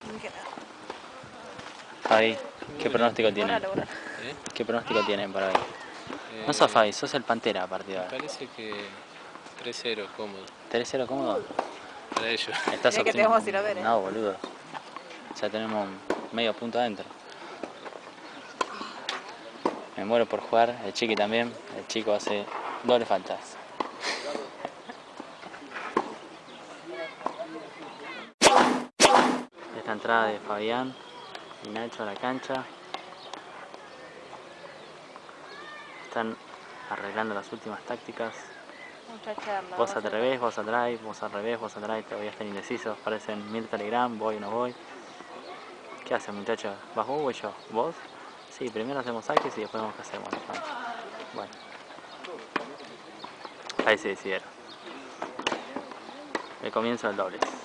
Javi, ¿qué pronóstico tienen? ¿Eh? ¿Qué pronóstico tienen para hoy? No sos Fabi, sos el Pantera a partir de Me ahora. parece que 3-0, cómodo. 3-0 cómodo. Para ellos. ¿Estás Mirá que te vamos a ir a ver, No, boludo. Ya tenemos medio punto adentro. Me muero por jugar, el Chiqui también. El chico hace doble faltas. Esta entrada de Fabián y Nacho a la cancha. Están arreglando las últimas tácticas. Mucha charla. Vos al revés, vos atrás, vos al revés, vos atrás, todavía están indecisos. Parecen 1000 Telegram, voy o no voy. ¿Qué hacen, muchachos? ¿Vas vos o voy yo? ¿Vos? Sí, primero hacemos saques y después vemos qué hacemos. Bueno. Ahí se decidieron. El comienzo del doble.